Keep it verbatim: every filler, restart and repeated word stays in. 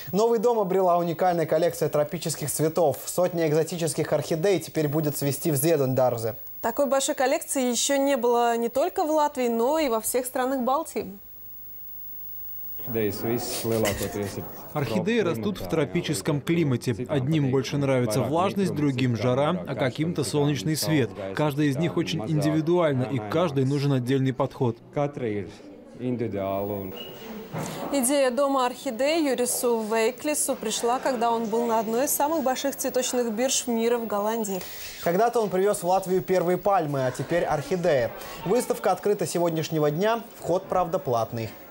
Новый дом обрела уникальная коллекция тропических цветов. Сотня экзотических орхидей теперь будет цвести в Зедендарзе. Такой большой коллекции еще не было не только в Латвии, но и во всех странах Балтии. Орхидеи растут в тропическом климате. Одним больше нравится влажность, другим жара, а каким-то солнечный свет. Каждая из них очень индивидуальна, и каждой нужен отдельный подход. Идея дома орхидей Юрису Вейклису пришла, когда он был на одной из самых больших цветочных бирж мира в Голландии. Когда-то он привез в Латвию первые пальмы, а теперь орхидеи. Выставка открыта с сегодняшнего дня. Вход, правда, платный.